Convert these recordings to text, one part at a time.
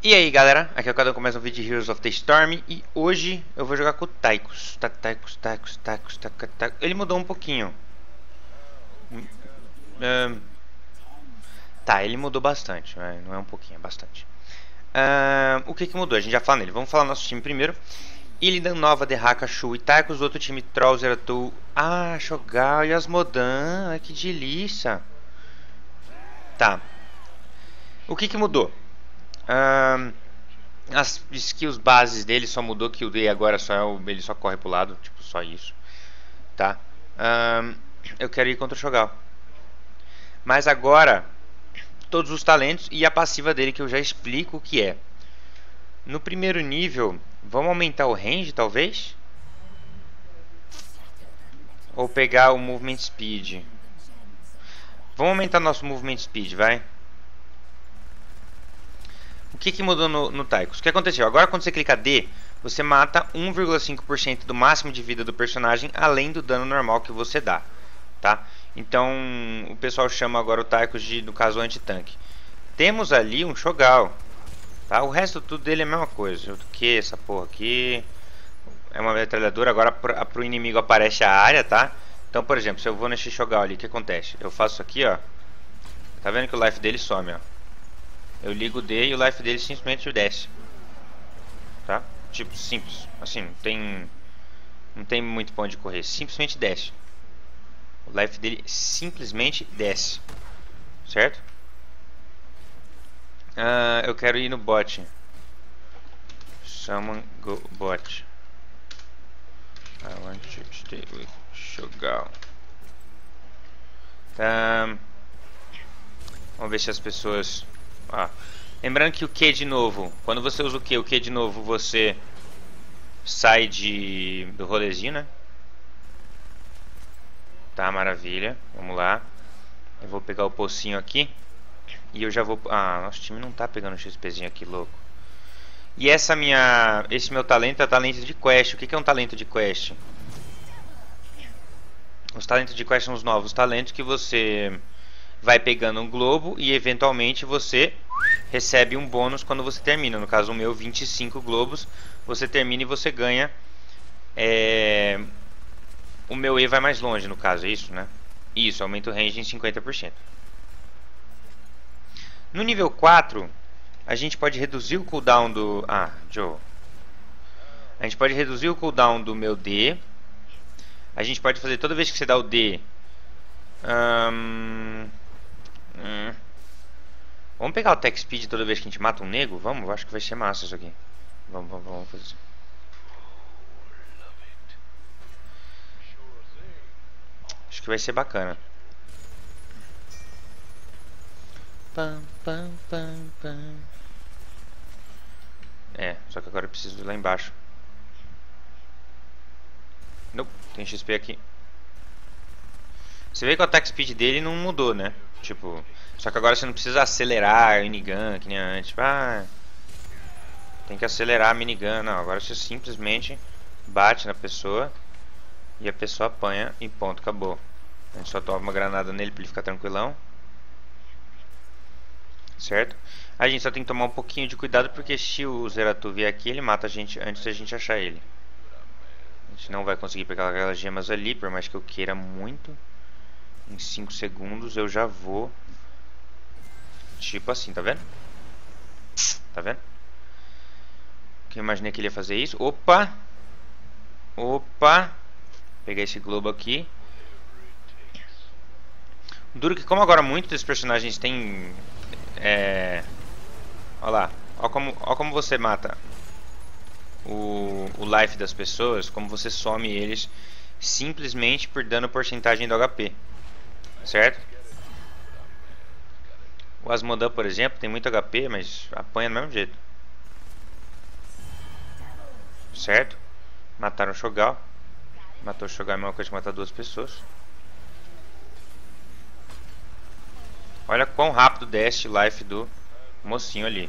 E aí galera, aqui é o Cadão com mais um vídeo de Heroes of the Storm. E hoje eu vou jogar com o Tychus. Ele mudou um pouquinho. Ele mudou bastante, não é um pouquinho, é bastante. O que mudou? A gente já fala nele. Vamos falar do nosso time primeiro. Illidan, Nova, Derraka, Shu e Tychus. Outro time, Troll, Zeratul, Shogal e Asmodan. Ai, que delícia. Tá. O que mudou? As skills bases dele só mudou, que o D agora ele só corre pro lado, tipo, só isso. Tá? Eu quero ir contra o Shogal. Mas agora, todos os talentos e a passiva dele, que eu já explico o que é. No primeiro nível, vamos aumentar o range, talvez? Ou pegar o movement speed? Vamos aumentar nosso movement speed, vai? O que mudou no Tychus? O que aconteceu? Agora quando você clica D, você mata 1,5% do máximo de vida do personagem, além do dano normal que você dá, tá? Então o pessoal chama agora o Tychus de, no caso, anti-tanque. Temos ali um Shogal, tá? O resto tudo dele é a mesma coisa. O que essa porra aqui é uma metralhadora. Agora pro inimigo aparece a área, tá? Então, por exemplo, se eu vou nesse Shogal ali, o que acontece? Eu faço aqui, ó. Tá vendo que o life dele some, ó. Eu ligo o D e o life dele simplesmente desce. Tá? Tipo, simples. Assim, não tem muito pra onde correr. Simplesmente desce. O life dele simplesmente desce. Certo? Eu quero ir no bot. Someone go bot. I want to stay with Shogal. Vamos ver se as pessoas... lembrando que o Q de novo, quando você usa o Q de novo, você sai do rolezinho, né? Tá, maravilha. Vamos lá. Eu vou pegar o pocinho aqui. E eu já vou... nosso time não tá pegando o XPzinho aqui, louco. E esse meu talento é talento de quest. O que é um talento de quest? Os talentos de quest são os novos talentos que você vai pegando um globo e eventualmente você recebe um bônus quando você termina. No caso, o meu 25 globos, você termina e você ganha. O meu E vai mais longe, no caso, é isso, né? Isso, aumenta o range em 50%. No nível 4, a gente pode reduzir o cooldown do... Joe. A gente pode reduzir o cooldown do meu D. A gente pode fazer toda vez que você dá o D... Vamos pegar o tech speed toda vez que a gente mata um nego? Vamos? Eu acho que vai ser massa isso aqui. Vamos fazer isso. Acho que vai ser bacana. Só que agora eu preciso ir lá embaixo. Não, tem XP aqui. Você vê que o attack speed dele não mudou, né? Tipo, só que agora você não precisa acelerar a minigun que nem antes. Tem que acelerar a minigun. Não, agora você simplesmente bate na pessoa e a pessoa apanha e ponto, acabou. A gente só toma uma granada nele pra ele ficar tranquilão. Certo? A gente só tem que tomar um pouquinho de cuidado, porque se o Zeratul vier aqui, ele mata a gente antes da gente achar ele. A gente não vai conseguir pegar aquelas gemas ali, por mais que eu queira muito. Em 5 segundos eu já vou. Tipo assim, tá vendo? Tá vendo? Que eu imaginei que ele ia fazer isso. Opa! Pegar esse globo aqui. Duro que, como agora muitos desses personagens têm... Olha lá. Olha como você mata o life das pessoas. Como você some eles simplesmente por dando porcentagem do HP. Certo? O Asmodan, por exemplo, tem muito HP, mas apanha do mesmo jeito. Certo? Mataram o Shogal. Matou o Shogal é a mesma coisa que matar duas pessoas. Olha quão rápido desce o life do mocinho ali.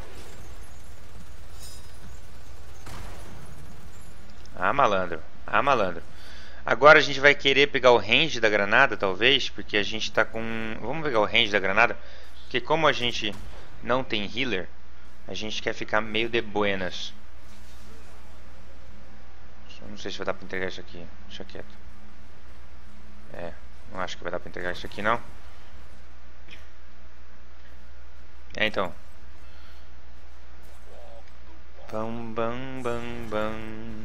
Malandro. Malandro. Agora a gente vai querer pegar o range da granada, talvez, porque a gente tá com... Vamos pegar o range da granada, porque como a gente não tem healer, A gente quer ficar meio de buenas. Não sei se vai dar pra entregar isso aqui. Deixa quieto. Não acho que vai dar pra entregar isso aqui, não. Então. Bam, bam, bam, bam.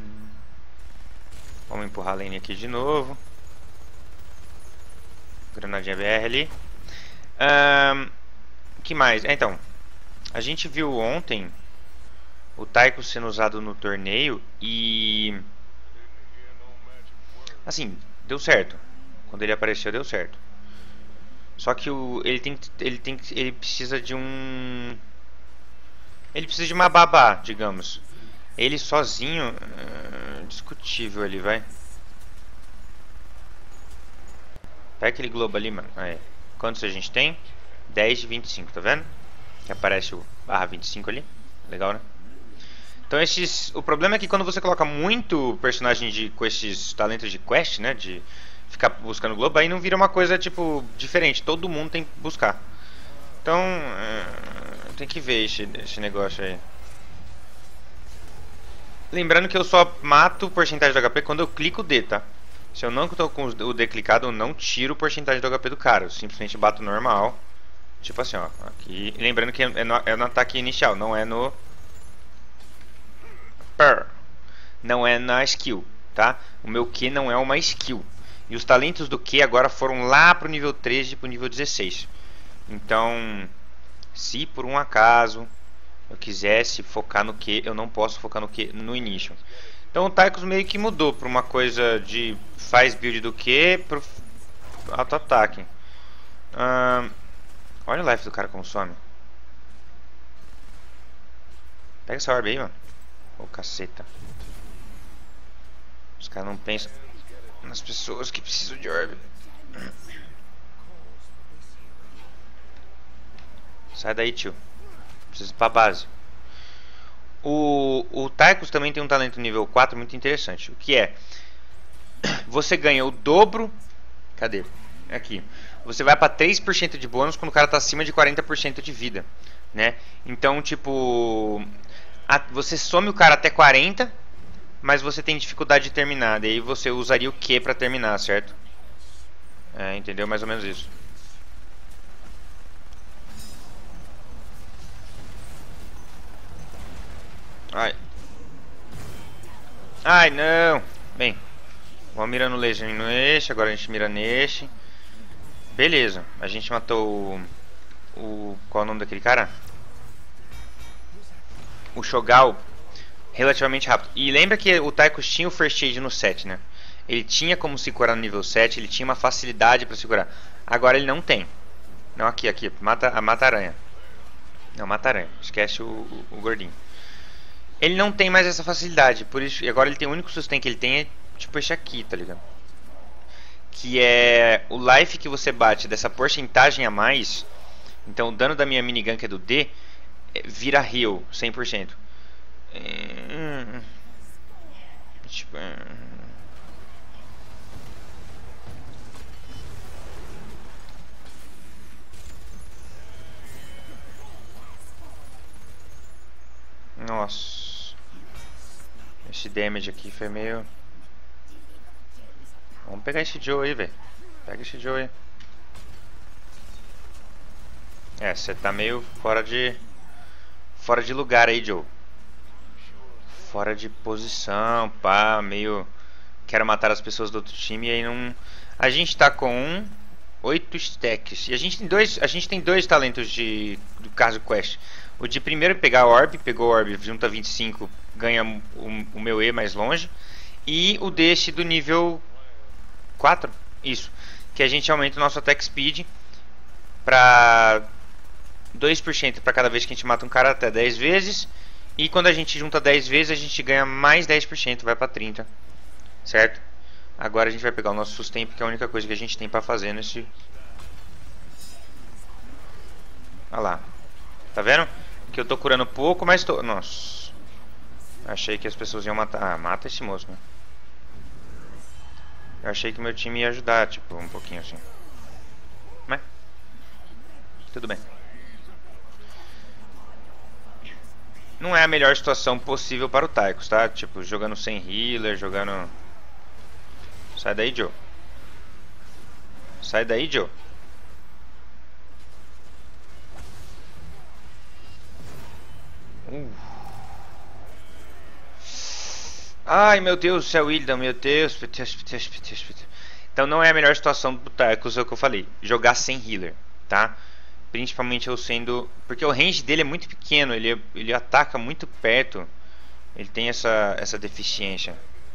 Vamos empurrar a lane aqui de novo. Granadinha BR ali. O que mais? Então. A gente viu ontem o Taiko sendo usado no torneio e... assim, deu certo. Quando ele apareceu, deu certo. Só que ele precisa de um... ele precisa de uma babá, digamos. Ele sozinho... discutível ali, vai. Pega aquele globo ali, mano. Aí. Quantos a gente tem? 10 de 25, tá vendo? Que aparece o barra 25 ali. Legal, né? Então o problema é que quando você coloca muito personagem com esses talentos de quest, né? De ficar buscando globo, aí não vira uma coisa, tipo, diferente. Todo mundo tem que buscar. Então, tem que ver esse negócio aí. Lembrando que eu só mato porcentagem do HP quando eu clico o D, tá? Se eu não tô com o D clicado, eu não tiro porcentagem do HP do cara. Eu simplesmente bato normal. Tipo assim, ó. Aqui. Lembrando que é no ataque inicial, não é no... não é na skill, tá? O meu Q não é uma skill. E os talentos do Q agora foram lá pro nível 13 e pro nível 16. Então, se por um acaso eu quisesse focar no Q, eu não posso focar no Q no início. Então o Tychus meio que mudou para uma coisa de faz build do Q pro auto-ataque. Olha o life do cara como some. Pega essa orb aí, mano. Ô, caceta. Os caras não pensam nas pessoas que precisam de orb. Sai daí, tio. Preciso ir pra base. O Tychus também tem um talento nível 4 muito interessante. O que é? Você ganha o dobro. Cadê? Aqui. Você vai pra 3% de bônus quando o cara tá acima de 40% de vida, né? Então, tipo... você some o cara até 40, mas você tem dificuldade de terminar. Daí você usaria o Q pra terminar, certo? Entendeu? Mais ou menos isso. Ai. Ai, não. Bem, vamos mirando o laser neste. Agora a gente mira neste. Beleza. A gente matou qual é o nome daquele cara? O Shogal. Relativamente rápido. E lembra que o Tychus tinha o First Aid no 7, né? Ele tinha como se curar no nível 7. Ele tinha uma facilidade pra se curar. Agora ele não tem. Não, aqui. Mata a aranha. Não, mata a aranha. Esquece o gordinho. Ele não tem mais essa facilidade, por isso, e agora ele tem o único sustain que ele tem é tipo esse aqui, tá ligado? Que é o life que você bate dessa porcentagem a mais. Então o dano da minha minigun, que é do D, vira heal 100%. Tipo, nossa. Esse damage aqui foi meio... Vamos pegar esse Joe aí, velho. Pega esse Joe aí. Você tá meio fora de lugar aí, Joe. Fora de posição, pá, meio... Quero matar as pessoas do outro time e aí não... A gente tá com 8 stacks. E a gente tem dois talentos do caso Quest. O de primeiro pegar a orb, pegou a orb, junta 25, ganha o meu E mais longe. E o deste do nível 4, isso. Que a gente aumenta o nosso attack speed pra 2% para cada vez que a gente mata um cara até 10 vezes. E quando a gente junta 10 vezes, a gente ganha mais 10%, vai pra 30. Certo? Agora a gente vai pegar o nosso sustain, porque é a única coisa que a gente tem pra fazer nesse... Olha lá. Tá vendo? Que eu tô curando pouco, mas tô... Nossa. Achei que as pessoas iam matar... Ah, mata esse moço, né? Eu achei que meu time ia ajudar, tipo, um pouquinho assim. Mas... Tudo bem. não é a melhor situação possível para o Tychus, tá? Tipo, jogando sem healer, jogando... Sai daí, Joe. Sai daí, Joe. Ai, meu Deus do céu, William, meu Deus. Então não é a melhor situação do Tychus, é o que eu falei. Jogar sem healer, tá? Principalmente eu sendo... Porque o range dele é muito pequeno, ele ataca muito perto. Ele tem essa deficiência.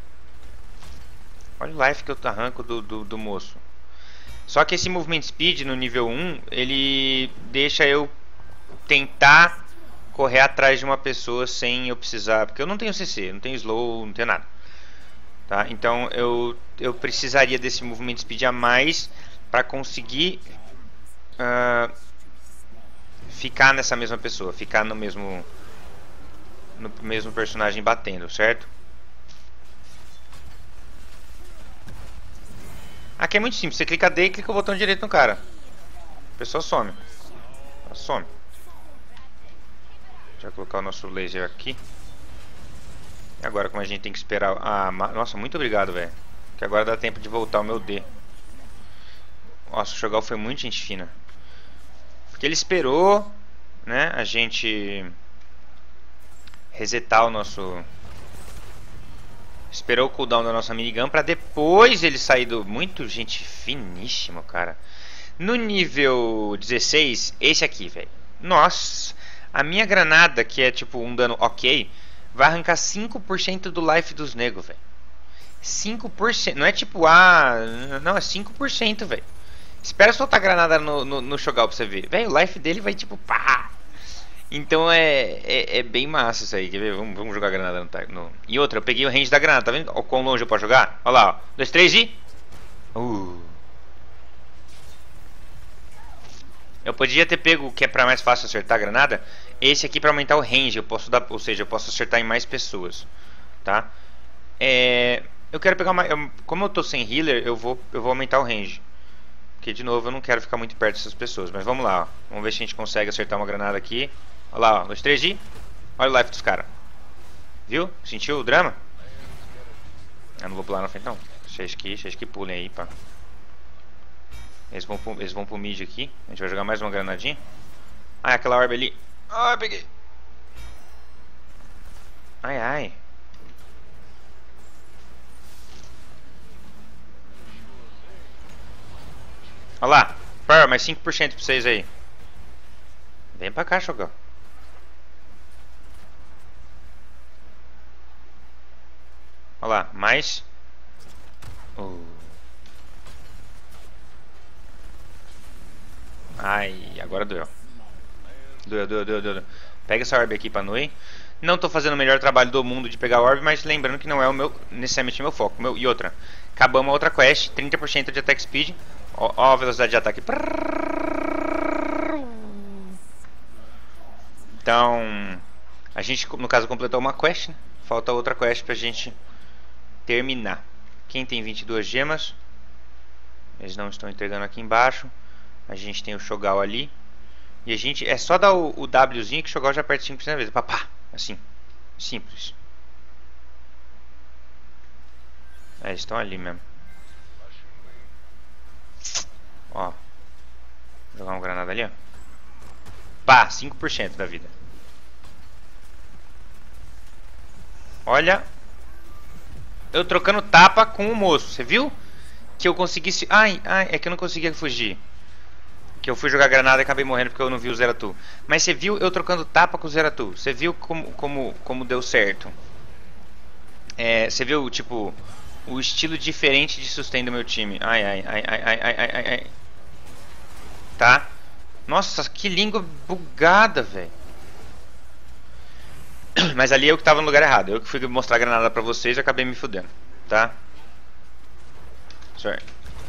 Olha o life que eu arranco do moço. Só que esse movement speed no nível 1, ele deixa eu tentar correr atrás de uma pessoa sem eu precisar... Porque eu não tenho CC, não tenho slow, não tenho nada. Tá? Então eu precisaria desse movement speed a mais para conseguir ficar nessa mesma pessoa, ficar no mesmo personagem batendo, certo? Aqui é muito simples, você clica D e clica o botão direito no cara. A pessoa some. Ela some. Deixa eu colocar o nosso laser aqui. E agora como a gente tem que esperar... nossa, muito obrigado, velho. Que agora dá tempo de voltar o meu D. Nossa, o Shogal foi muito gente fina. Porque ele esperou, né, a gente resetar o nosso... Esperou o cooldown da nossa minigun pra depois ele sair do... Muito gente finíssimo, cara. No nível 16, esse aqui, velho. Nossa, a minha granada, que é tipo um dano ok, vai arrancar 5% do life dos negros, velho. 5%, não é tipo, não, é 5%, velho. Espera soltar a granada no Shogal pra você ver. Velho, o life dele vai tipo, pá. Então é bem massa isso aí, quer ver? Vamos jogar a granada no... E outra, eu peguei o range da granada, tá vendo? Ó, quão longe eu posso jogar? Olha lá, ó. 2, 3 e... Eu podia ter pego o que é pra mais fácil acertar a granada. Esse aqui pra aumentar o range, eu posso dar... Ou seja, eu posso acertar em mais pessoas, tá? Eu quero pegar uma... Como eu tô sem healer, eu vou aumentar o range. Porque, de novo, eu não quero ficar muito perto dessas pessoas. Mas vamos lá, ó. Vamos ver se a gente consegue acertar uma granada aqui. Olha lá, ó. 2, 3 e... Olha o life dos caras. Viu? Sentiu o drama? Eu não vou pular na frente, não. Vocês que pulem aí, pá. Eles vão pro mid aqui. A gente vai jogar mais uma granadinha. Ai, aquela orb ali. Ai, peguei. Ai, ai. Olha lá. Pera, mais 5% pra vocês aí. Vem pra cá, Shogal. Olha lá, mais. Ai, agora doeu. Doeu. Pega essa orb aqui pra Nui. Não tô fazendo o melhor trabalho do mundo de pegar a orb, mas lembrando que não é necessariamente o meu foco. E outra, acabamos a outra quest, 30% de attack speed. Ó a velocidade de ataque. Então, a gente, no caso, completou uma quest, né? Falta outra quest pra gente terminar. Quem tem 22 gemas? Eles não estão entregando aqui embaixo. A gente tem o Shogal ali. E a gente... É só dar o Wzinho que o Shogal já aperta 5% da vez. Papá. Assim. Simples. Eles estão ali mesmo. Ó. Vou jogar uma granada ali, ó. Pá, 5% da vida. Olha. Eu trocando tapa com o moço. Você viu? Que eu consegui... Ai, é que eu não conseguia fugir. Que eu fui jogar granada e acabei morrendo porque eu não vi o Zeratu. Mas você viu eu trocando tapa com o Zeratu. Você viu como deu certo. Você viu, tipo, o estilo diferente de sustain do meu time. Ai. Tá? Nossa, que língua bugada, velho. Mas ali eu que tava no lugar errado. Eu que fui mostrar a granada pra vocês e acabei me fudendo. Tá? Sorry.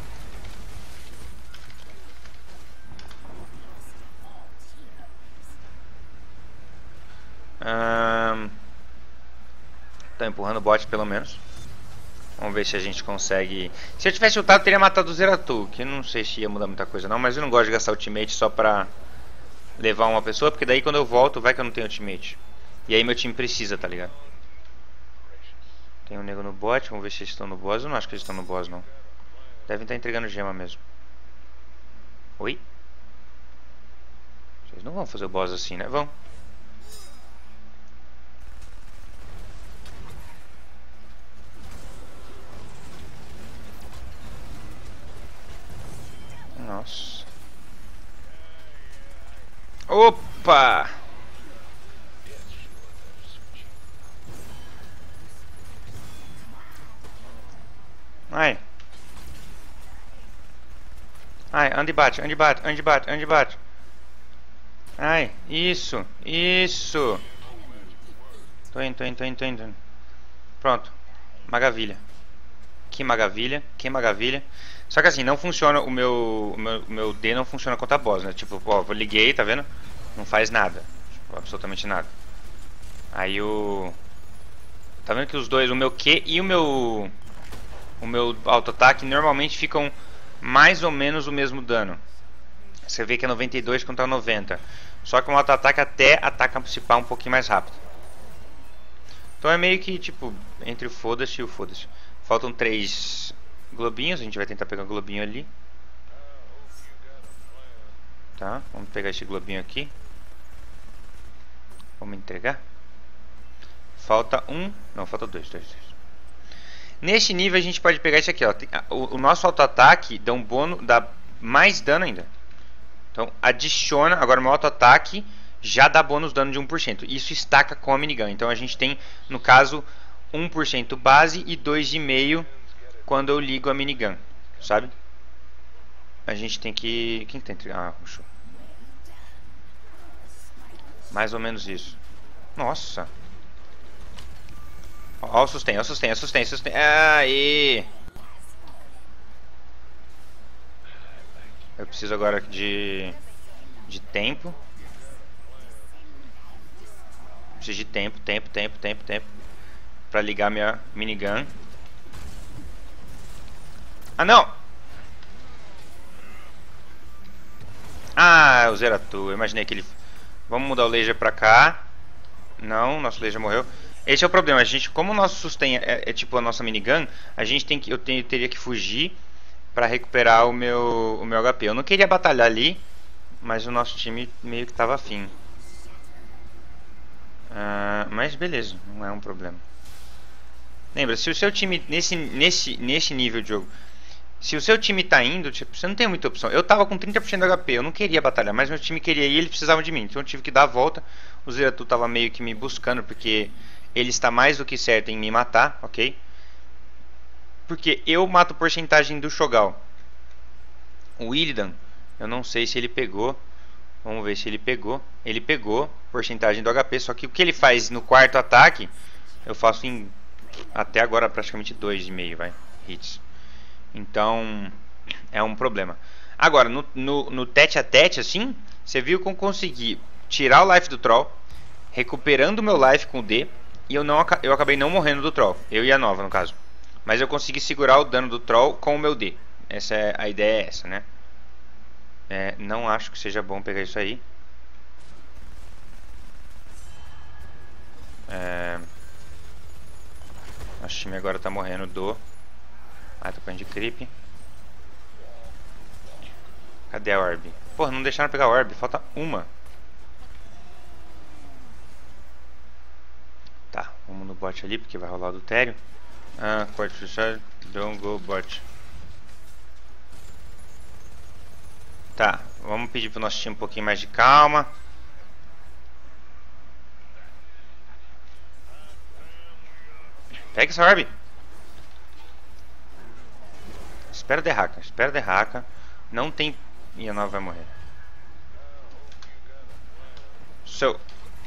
Tá empurrando o bot pelo menos. Vamos ver se a gente consegue. Se eu tivesse ultado, teria matado o Zeratu. Que eu não sei se ia mudar muita coisa não. Mas eu não gosto de gastar ultimate só pra levar uma pessoa. Porque daí quando eu volto, vai que eu não tenho ultimate. E aí meu time precisa, tá ligado? Tem um nego no bot, vamos ver se eles estão no boss. Eu não acho que eles estão no boss, não. Devem estar entregando gema mesmo. Oi? Vocês não vão fazer o boss assim, né? Vão. Nossa. Opa! Ai. Ai, ande bate, ande bate, ande bate, ande bate. Ai, isso, isso. Tô indo, tô indo, tô indo, tô indo. Pronto. Maravilha. Que maravilha, que maravilha. Só que assim, não funciona o meu D não funciona contra boss, né? Tipo, ó, eu liguei, tá vendo? Não faz nada. Tipo, absolutamente nada. Aí o... Tá vendo que os dois, o meu Q e o meu auto-ataque normalmente ficam mais ou menos o mesmo dano. Você vê que é 92 contra 90. Só que o auto-ataque até ataca a principal um pouquinho mais rápido. Então é meio que tipo, entre o foda-se e o foda-se. Faltam 3 globinhos, a gente vai tentar pegar o globinho ali. Tá, vamos pegar esse globinho aqui. Vamos entregar. Falta um, não, falta dois. Neste nível a gente pode pegar isso aqui, ó. O nosso auto-ataque dá um bônus, dá mais dano ainda. Então adiciona, agora o meu auto-ataque já dá bônus dano de 1%. Isso estaca com a minigun. Então a gente tem, no caso, 1% base e 2,5% quando eu ligo a minigun, sabe? A gente tem que... Quem tem? Ah, puxou. Mais ou menos isso. Nossa. Ó, o sustém, ó, sustém. Aí. Eu preciso agora de tempo. Preciso de tempo. Pra ligar minha minigun. Ah, não! Ah, o Zeratu. Eu imaginei que ele... Vamos mudar o laser pra cá. Não, nosso laser morreu. Esse é o problema. A gente, como o nosso sustain é tipo a nossa minigun, a gente tem que, teria que fugir pra recuperar o meu HP. Eu não queria batalhar ali, mas o nosso time meio que tava afim. Mas beleza, não é um problema. Lembra, se o seu time nesse nível de jogo, se o seu time tá indo, tipo, você não tem muita opção. Eu tava com 30% de HP, eu não queria batalhar, mas meu time queria ir e eles precisavam de mim. Então eu tive que dar a volta. O Zeratu tava meio que me buscando, porque ele está mais do que certo em me matar, ok? Porque eu mato porcentagem do Shogal. O Illidan, eu não sei se ele pegou. Vamos ver se ele pegou. Ele pegou porcentagem do HP, só que o que ele faz no quarto ataque, eu faço em até agora praticamente 2,5, vai, hits. Então, é um problema. Agora, no tete a tete, assim, você viu que eu consegui tirar o life do Troll, recuperando o meu life com o D, e eu acabei não morrendo do Troll. Eu e a Nova, no caso. Mas eu consegui segurar o dano do Troll com o meu D. A ideia é essa, né? Não acho que seja bom pegar isso aí. Nosso time agora tá morrendo do... Ah, tô com de creep. Cadê a orb? Porra, não deixaram pegar a orb. Falta uma. Tá, vamos no bot ali, porque vai rolar o adultério. Pode fechar. Don't go bot. Tá, vamos pedir pro nosso time um pouquinho mais de calma. Pega essa orb. Espera derraca. Não tem... E a Nova vai morrer. So...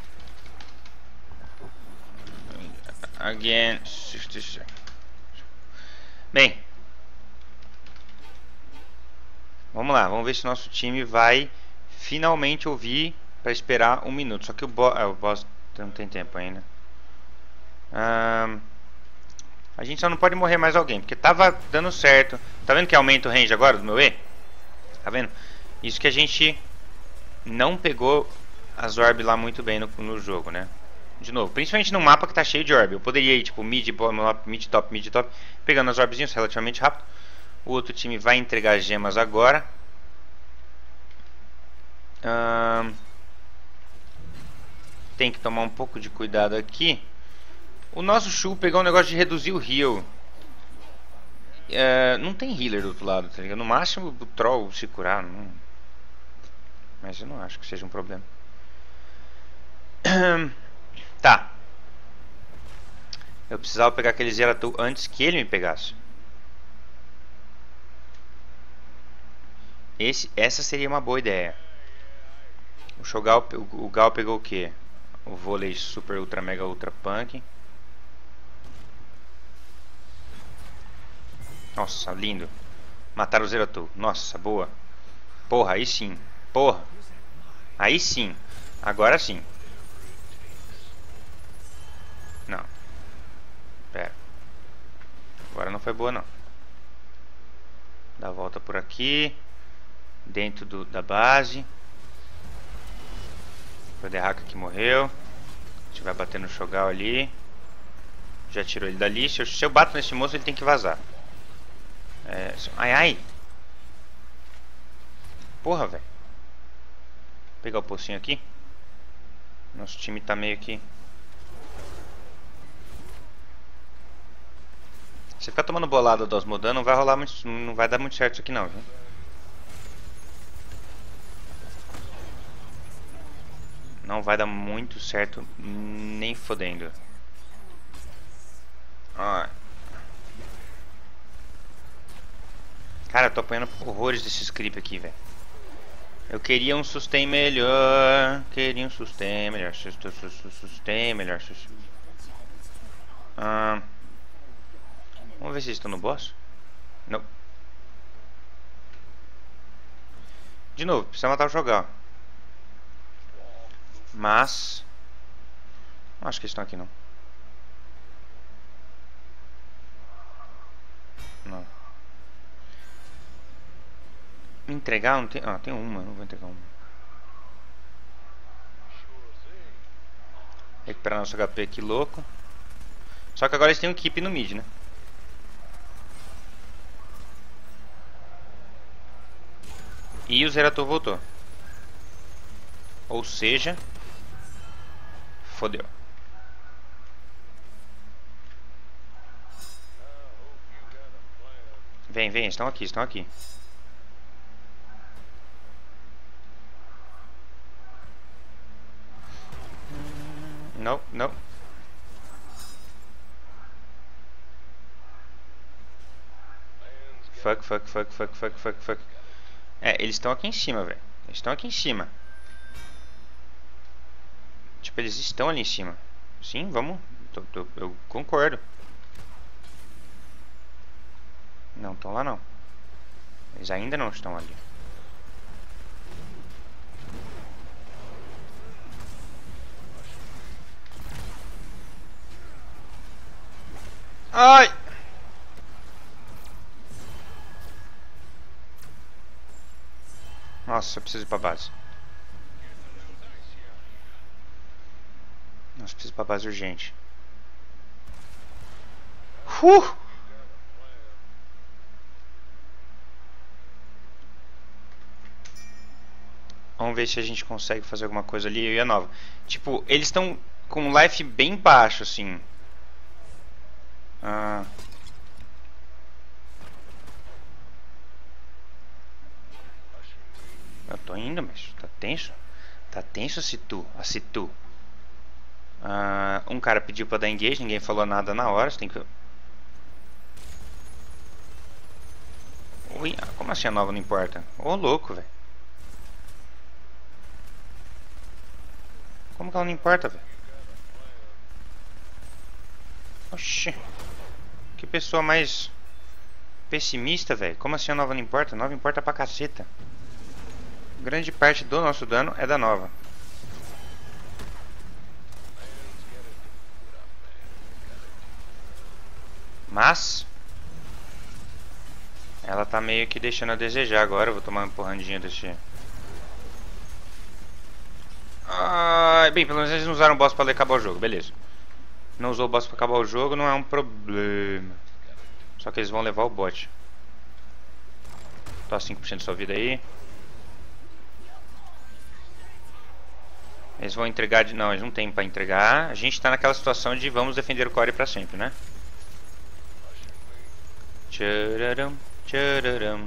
Again... Bem... Vamos lá, vamos ver se nosso time vai finalmente ouvir para esperar 1 minuto. Só que o boss não tem tempo ainda. A gente só não pode morrer mais alguém, porque tava dando certo. Tá vendo que aumenta o range agora do meu E? Tá vendo? Isso que a gente não pegou as orb lá muito bem no jogo, né? De novo, principalmente num mapa que tá cheio de orb. Eu poderia ir tipo mid, mid, top, pegando as orbzinhas relativamente rápido. O outro time vai entregar as gemas agora. Tem que tomar um pouco de cuidado aqui. O nosso Shu pegou um negócio de reduzir o heal. Não tem healer do outro lado, tá ligado? No máximo o troll se curar. Não... Mas eu não acho que seja um problema. Tá. Eu precisava pegar aquele Zeratul antes que ele me pegasse. Essa seria uma boa ideia. O Gal pegou o que? O vôlei super ultra mega ultra punk. Nossa, lindo. Mataram o Zeratul. Nossa, boa. Porra, aí sim. Porra. Aí sim. Agora sim. Não. Pera. Agora não foi boa não. Dá a volta por aqui. Dentro da base. O Derraka que morreu. A gente vai bater no Shogal ali. Já tirou ele dali. Se eu bato nesse moço, ele tem que vazar. Ai, ai. Porra, velho. Vou pegar o pocinho aqui. Nosso time tá meio que... Se ficar tomando bolada do Osmodan, não vai rolar muito, não vai dar muito certo isso aqui não, viu? Não vai dar muito certo nem fodendo. Ó. Cara, eu tô apanhando horrores desses creep aqui, velho. Eu queria um sustain melhor. Queria um sustain melhor. Sustain melhor. Vamos ver se eles estão no boss. Não. De novo, precisa matar o Shogal. Mas... não acho que eles estão aqui não. Não. Entregar não tem... ah, tem uma, não vou entregar uma. Recuperar nosso HP aqui, louco. Só que agora eles têm um keep no mid, né? E o Zeratul voltou. Ou seja... fodeu. Vem, vem, estão aqui, estão aqui. Não, não. Fuck, fuck, fuck, fuck, fuck, fuck, fuck. Eles estão aqui em cima, velho. Eles estão aqui em cima. Tipo, eles estão ali em cima. Sim, vamos. Eu concordo. Não estão lá não. Eles ainda não estão ali. Ai! Nossa, eu preciso ir pra base. Nossa, preciso ir pra base urgente. Vamos ver se a gente consegue fazer alguma coisa ali. Eu e a Nova. Tipo, eles estão com life bem baixo, assim. Eu tô indo, mas tá tenso. Tá tenso a Situ. Um cara pediu pra dar engage, ninguém falou nada na hora. Você tem que... Ui, como assim a Nova não importa? Ô, louco, velho. Como que ela não importa, velho? Oxi. Que pessoa mais pessimista, velho. Como assim a Nova não importa? A Nova importa pra caceta. Grande parte do nosso dano é da Nova. Mas ela tá meio que deixando a desejar agora. Eu vou tomar uma empurrandinha desse... Ai, Ah, bem, pelo menos eles não usaram o boss pra acabar o jogo, beleza. Não usou o boss pra acabar o jogo, não é um problema. Só que eles vão levar o bot. Tá 5% de sua vida aí. Eles vão entregar de... Não, eles não tem pra entregar. A gente tá naquela situação de vamos defender o core pra sempre, né? Tchararam, tchararam.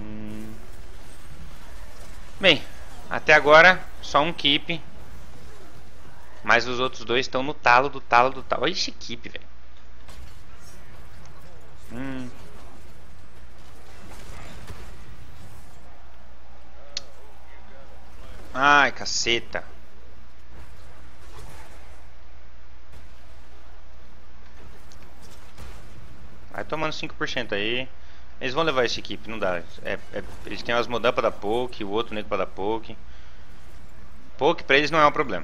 Bem, até agora só um keep. Mas os outros dois estão no talo do talo do talo. Olha esse keep, velho. Ai, caceta. Vai tomando 5% aí. Eles vão levar esse equipe, não dá. Eles têm umas Modan pra dar poke, o outro nego pra dar poke. Poke pra eles não é um problema.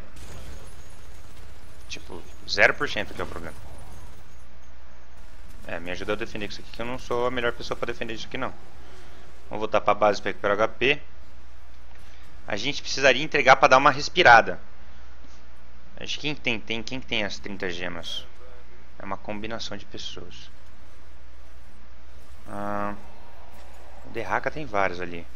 Tipo, 0% que é o problema. Me ajuda a defender isso aqui, que eu não sou a melhor pessoa pra defender isso aqui não. Vamos voltar pra base pra recuperar o HP. A gente precisaria entregar pra dar uma respirada. Acho que quem tem as 30 gemas? É uma combinação de pessoas. O Derraka tem vários ali.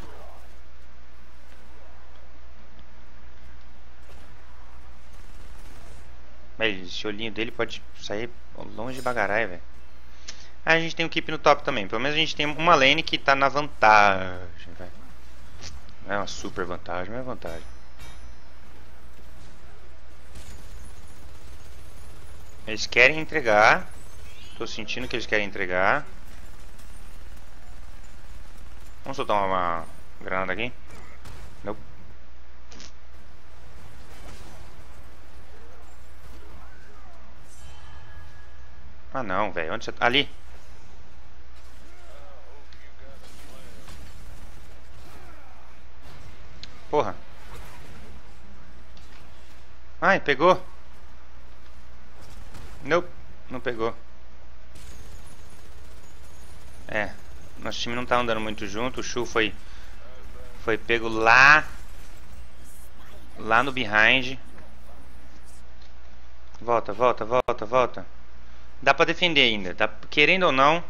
Esse olhinho dele pode sair longe de bagarai, velho. A gente tem um keep no top também. Pelo menos a gente tem uma lane que tá na vantagem, velho. Não é uma super vantagem, mas é vantagem. Eles querem entregar. Tô sentindo que eles querem entregar. Vamos soltar uma granada aqui. Nope. Ah não, velho. Onde você tá? Ali. Porra. Ai, pegou. Nope, não pegou. Nosso time não tá andando muito junto. O Shu foi pego lá no behind. Volta, volta, volta, volta. Dá pra defender ainda. Querendo ou não.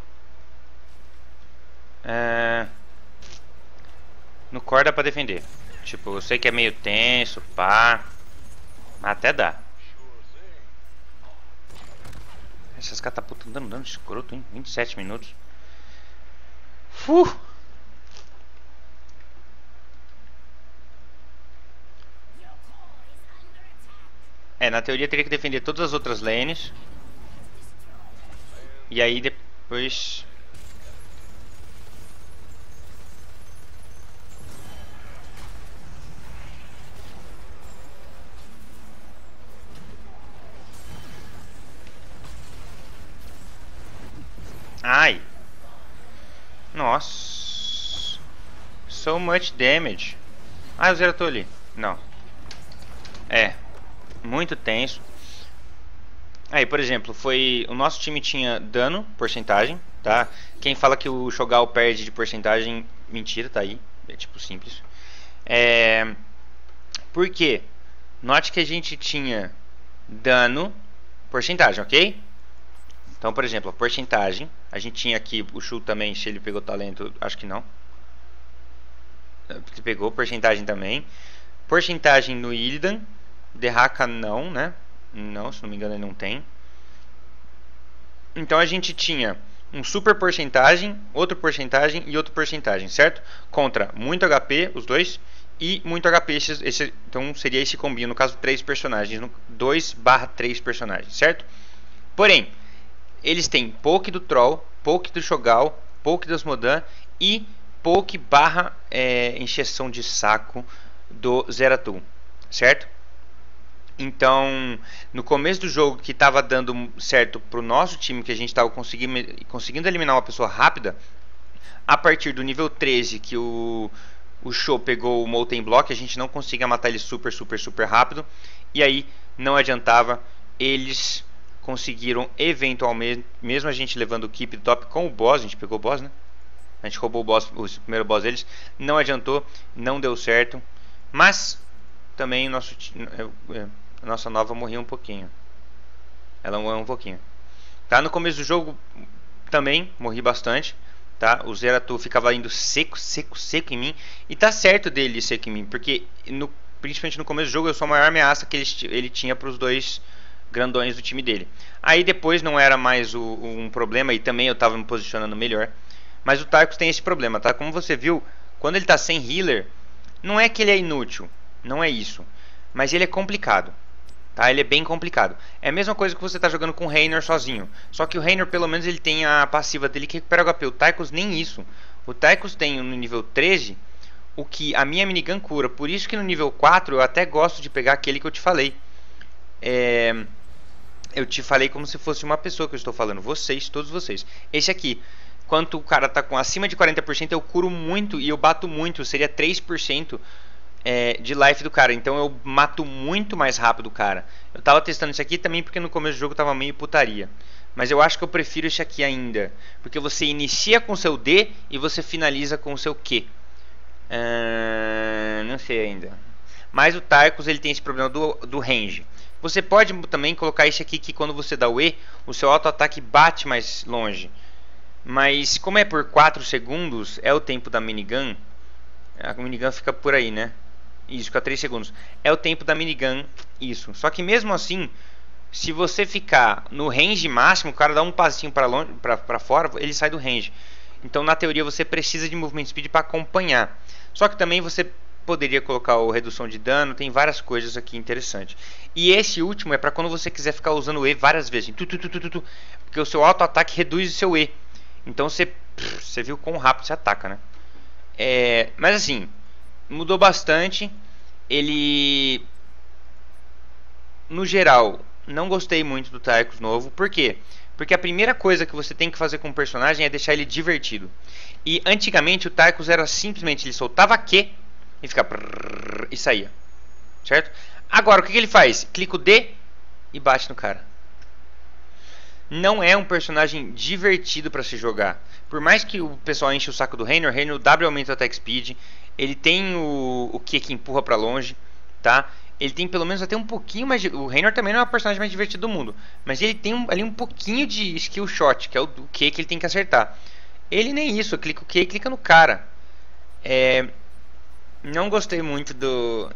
No core dá pra defender. Tipo, eu sei que é meio tenso, pá. Mas até dá. Essas catapultas estão dando dano escroto, hein? 27 minutos. Na teoria teria que defender todas as outras lanes. E aí depois... Ai! Nossa! So much damage. Ah, o Zeratou ali. Não. Muito tenso. Aí, por exemplo, o nosso time tinha dano, porcentagem, tá? Quem fala que o Shogal perde de porcentagem, mentira, tá aí. É tipo simples. Por quê? Note que a gente tinha dano, porcentagem, ok? Então, por exemplo, a porcentagem. A gente tinha aqui o Shu também, se ele pegou talento, acho que não. Ele pegou porcentagem também. Porcentagem no Illidan. Derraka não, né? Não, se não me engano ele não tem. Então a gente tinha um super porcentagem, outro porcentagem e outro porcentagem, certo? Contra muito HP, os dois, e muito HP, então seria esse combinho, no caso 3 personagens, 2/3 personagens, certo? Porém, eles têm poke do Troll, poke do Shogal, poke das Modan e poke barra encheção de saco do Zeratul, certo? Então, no começo do jogo que estava dando certo pro nosso time, que a gente estava conseguindo eliminar uma pessoa rápida, a partir do nível 13 que o Show pegou o Molten Block, a gente não conseguia matar ele super rápido, e aí não adiantava, eles conseguiram eventualmente, mesmo a gente levando o keep top com o boss, a gente pegou o boss, né? A gente roubou o primeiro boss deles, não adiantou, não deu certo, mas também o nosso time... A nossa nova morria um pouquinho. Ela morreu um pouquinho. Tá? No começo do jogo também morri bastante. Tá? O Zeratul ficava indo seco em mim. E tá certo dele ir seco em mim. Porque principalmente no começo do jogo eu sou a maior ameaça que ele tinha para os dois grandões do time dele. Aí depois não era mais um problema. E também eu tava me posicionando melhor. Mas o Tarkus tem esse problema, tá? Como você viu, quando ele tá sem healer, não é que ele é inútil. Não é isso. Mas ele é complicado. Tá? Ele é bem complicado. É a mesma coisa que você tá jogando com o Reynor sozinho. Só que o Reynor, pelo menos, ele tem a passiva dele que recupera o HP. O Tarkus nem isso. O Tarkus tem no nível 13 o que a minha minigun cura. Por isso que no nível 4 eu até gosto de pegar aquele que eu te falei. Eu te falei como se fosse uma pessoa que eu estou falando. Vocês, todos vocês. Esse aqui. Quando o cara tá com acima de 40%, eu curo muito e eu bato muito. Seria 3% de life do cara. Então eu mato muito mais rápido o cara. Eu tava testando isso aqui também porque no começo do jogo tava meio putaria. Mas eu acho que eu prefiro esse aqui ainda. Porque você inicia com o seu D e você finaliza com o seu Q. Não sei ainda. Mas o Tarkus ele tem esse problema do range. Você pode também colocar esse aqui que quando você dá o E, o seu auto-ataque bate mais longe. Mas como é por 4 segundos, é o tempo da minigun. A minigun fica por aí, né? Isso, fica 3 segundos. É o tempo da minigun, isso. Só que mesmo assim, se você ficar no range máximo, o cara dá um passinho para fora, ele sai do range. Então na teoria você precisa de movement speed para acompanhar. Só que também você poderia colocar o redução de dano, tem várias coisas aqui interessantes. E esse último é para quando você quiser ficar usando o E várias vezes. Porque o seu auto-ataque reduz o seu E. Então você viu quão rápido você ataca, né? Mas assim, mudou bastante. Ele, no geral, não gostei muito do Tarkus novo. Por quê? Porque a primeira coisa que você tem que fazer com o personagem é deixar ele divertido. E antigamente o Tarkus era simplesmente, ele soltava Q e ficava e saía, certo? Agora o que ele faz? Clica o D e bate no cara. Não é um personagem divertido para se jogar. Por mais que o pessoal enche o saco do Reynor, o W aumenta o attack speed. Ele tem o Q que empurra para longe, tá? Ele tem pelo menos até um pouquinho mais o Reynor também não é o personagem mais divertido do mundo, mas ele tem ali um pouquinho de skill shot, que é o Q que ele tem que acertar. Ele nem isso, clica o Q e clica no cara. Não gostei muito do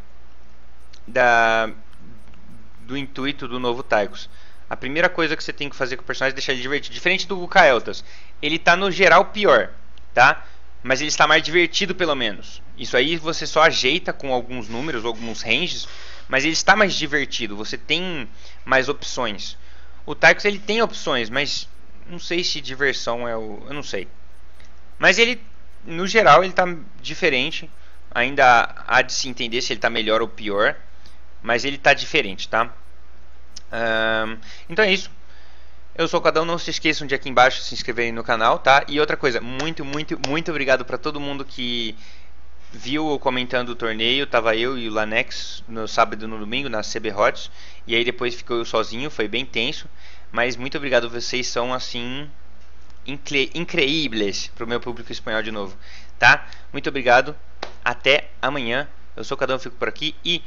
intuito do novo Tarkus. A primeira coisa que você tem que fazer com o personagem é deixar ele divertido. Diferente do Kael'thas. Ele está no geral pior, tá? Mas ele está mais divertido pelo menos. Isso aí você só ajeita com alguns números, alguns ranges. Mas ele está mais divertido. Você tem mais opções. O Tarkus ele tem opções, mas não sei se diversão é o... Eu não sei. Mas ele, no geral, ele está diferente. Ainda há de se entender se ele está melhor ou pior. Mas ele está diferente, tá? Então é isso. Eu sou o Cadão, não se esqueçam de aqui embaixo se inscreverem no canal, tá? E outra coisa, muito obrigado para todo mundo que viu comentando o torneio. Tava eu e o Lanex no sábado e no domingo na CB Hots. E aí depois ficou eu sozinho, foi bem tenso. Mas muito obrigado, vocês são assim increíbles pro meu público espanhol de novo, tá? Muito obrigado, até amanhã. Eu sou o Cadão, fico por aqui e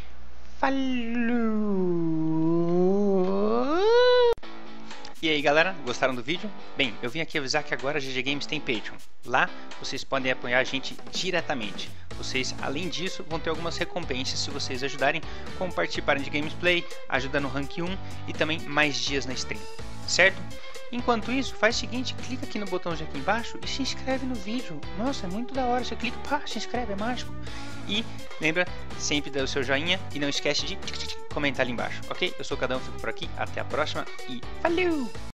falou! E aí galera, gostaram do vídeo? Bem, eu vim aqui avisar que agora a GG Games tem Patreon. Lá vocês podem apoiar a gente diretamente. Vocês, além disso, vão ter algumas recompensas se vocês ajudarem, como participarem de Gameplay, ajuda no Rank 1 e também mais dias na stream, certo? Enquanto isso, faz o seguinte, clica aqui no botãozinho aqui embaixo e se inscreve no vídeo. Nossa, é muito da hora, você clica, pá, se inscreve, é mágico. E lembra sempre dar o seu joinha e não esquece de comentar ali embaixo, ok? Eu sou o Cadão, fico por aqui, até a próxima e falou!